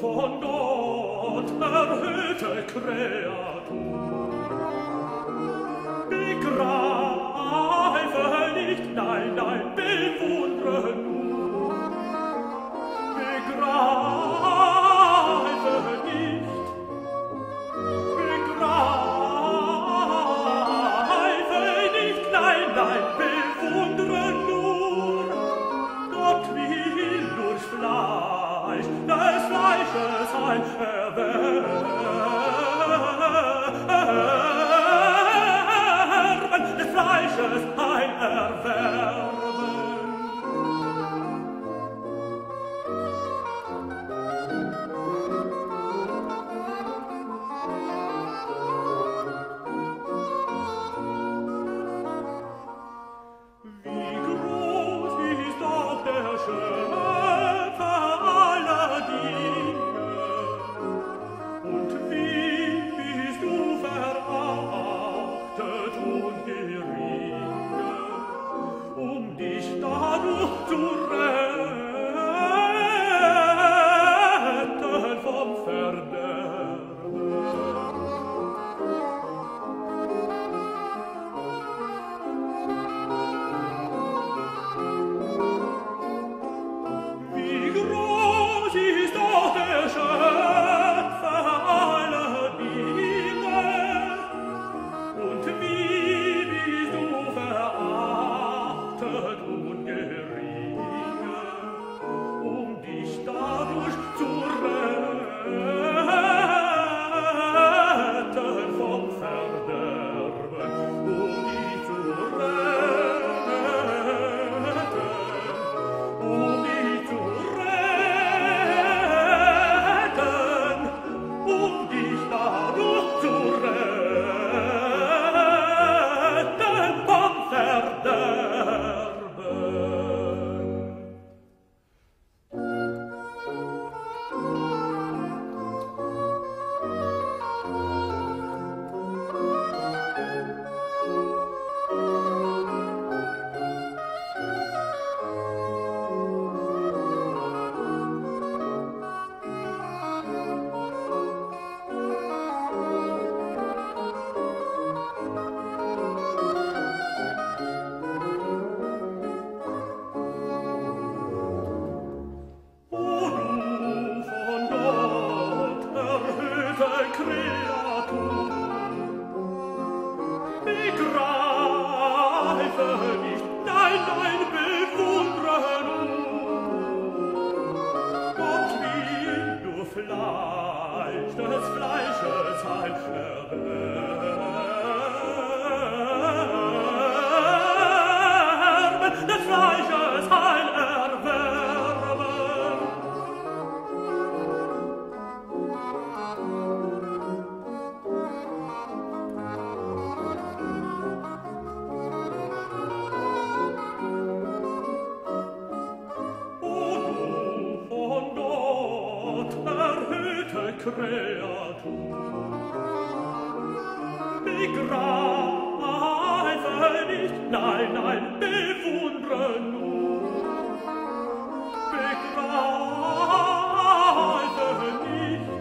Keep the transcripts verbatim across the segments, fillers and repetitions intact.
von Gott erhöhte Kreatur. Begreife nicht, nein, nein, bewundere nur. Begreife nicht, begreife nicht, nein, nein, bewundere nur. Gott will durchs Fleisch des Fleisches ein Erwerben, des Fleisches ein Erwerben. Wie groß ist doch der Schöpfer aller Dinge, und wie bist du verachtet und geringe, um dich dadurch zu retten vom Verderben. Wie groß ist doch der Schöpfer aller Dinge, und wie bist du verachtet und geringe, um dich dadurch zu retten vom Verderben, um dich zu retten, um dich zu retten, um dich dadurch zu retten vom Verderben. O du von Gott erhöhte Kreatur, begreife nicht, nein, nein, bewundere nur. Gott will nur Fleisch des Fleisches ein Erwerben, des Fleisches ein Erwerben. O du von Gott erhöhte Kreatur, begreife nicht, nein, nein, bewundere nur. Begreife nicht,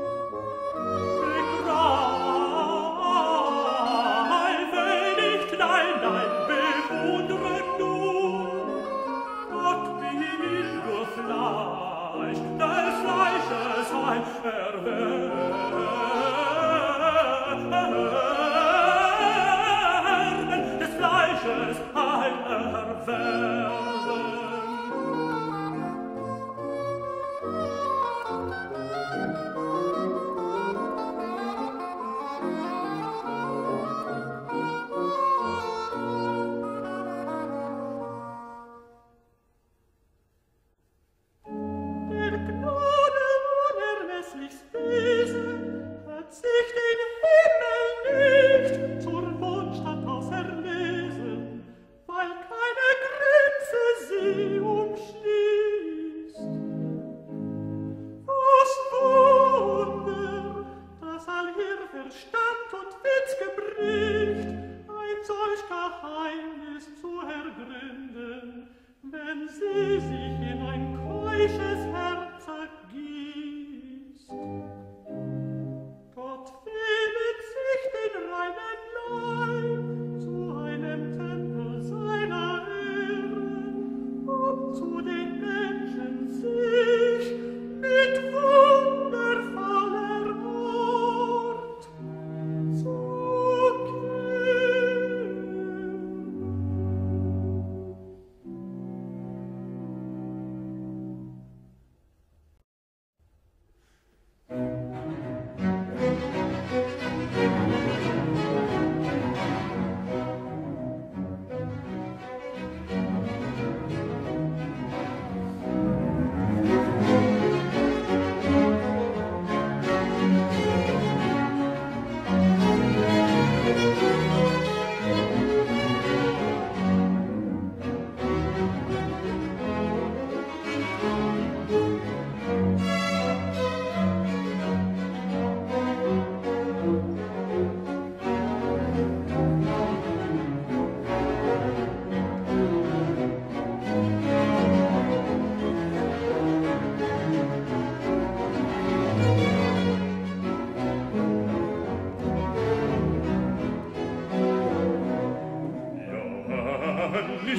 begreife nicht, nein, nein, bewundere nur. Gott will nur Fleisch des Fleisches ein Erwerben, des Fleisches ein Erwerben.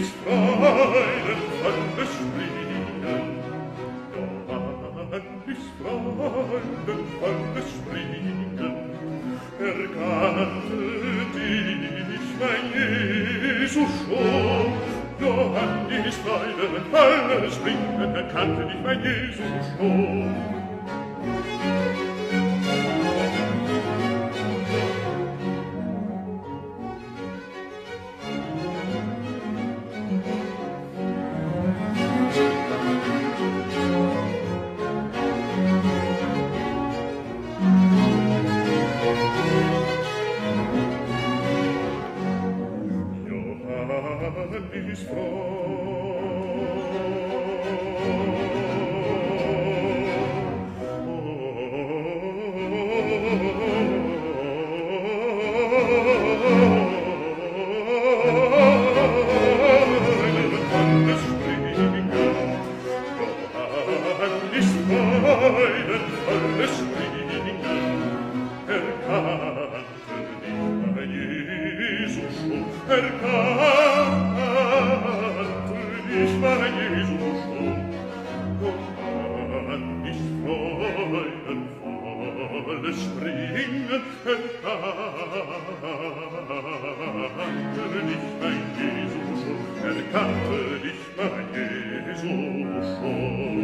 Johannis Freuden volles Springen, Johannis Freuden volles Springen, erkannte dich, mein Jesus, schon. Johannis Freuden volles Springen, erkannte dich, mein Jesus, schon. Johannis Freuden volles Springen, erkannte dich, mein Jesus, schon, erkannte dich, mein Jesus, schon. Johannis Freuden volles Springen, erkannte dich, mein Jesus, schon, erkannte dich, mein Jesus, schon.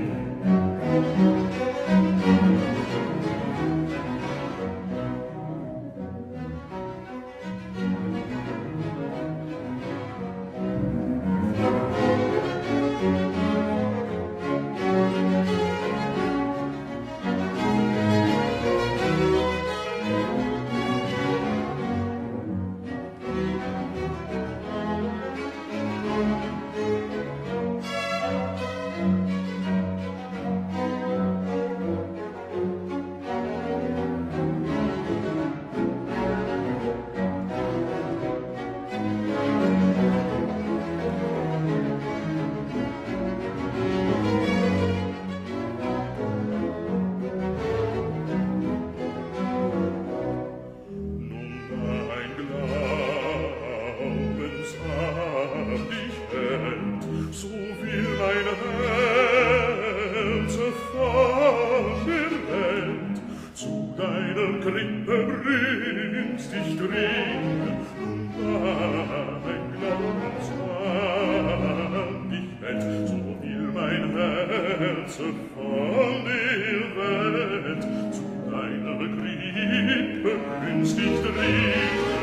So will mein Herz von der Welt zu deiner Krippe bringst dich dringen, und mein Glaubens an dich hält. So will mein Herz von der Welt zu deiner Krippe bringst dich dringen.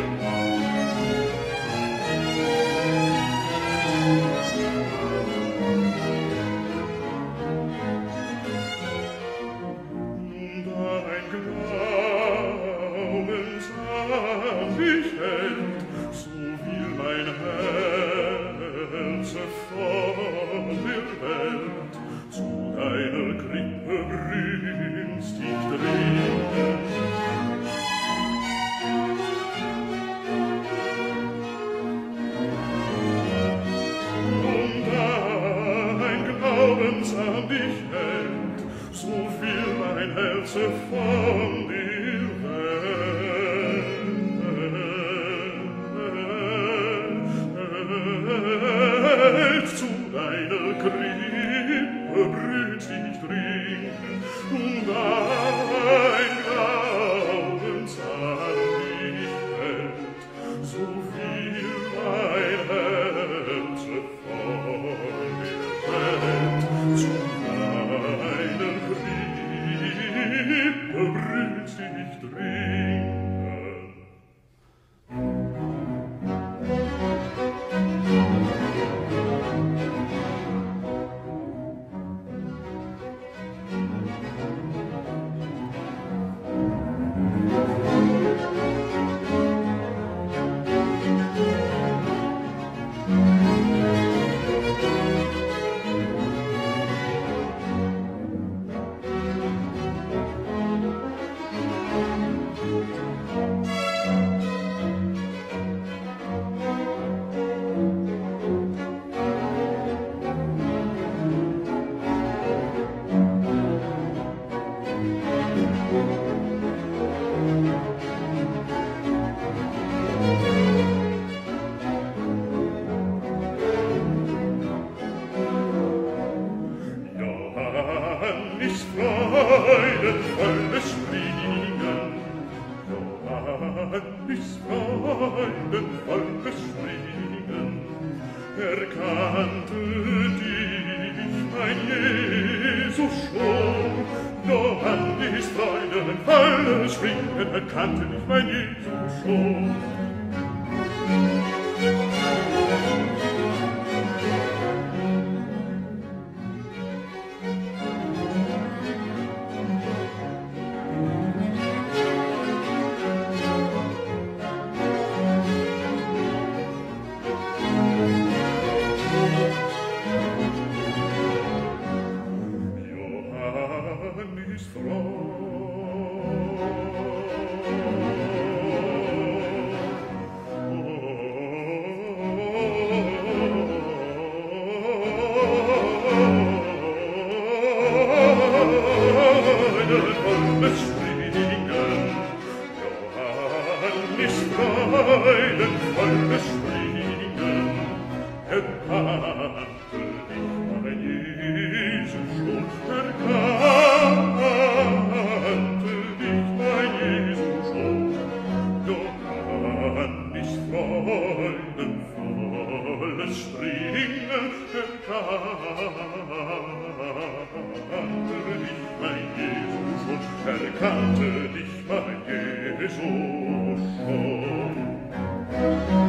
So will mein Herz von der Welt zu deiner Krippe bringst dich dringen. Und dein Glaubens an dich hält, so will mein Herz von dir Welt zu deiner Krippe bringst dich dringen, und dein Glaubens an dich hält, so will mein Herz von der Welt zu deiner Krippe bringst dich dringen. freudenvolles Springen, erkannte dich, mein Jesus, schon. Johannis freudenvolles Springen, erkannte dich, mein Jesus, schon. Johannis freudenvolles Springen, Johannis freudenvolles Springen, erkannte dich, mein Jesus, schon, erkannte dich, mein Jesus, schon. Johannis freudenvolles Springen, erkannte dich, mein Jesus, schon, erkannte dich, mein Jesus, schon.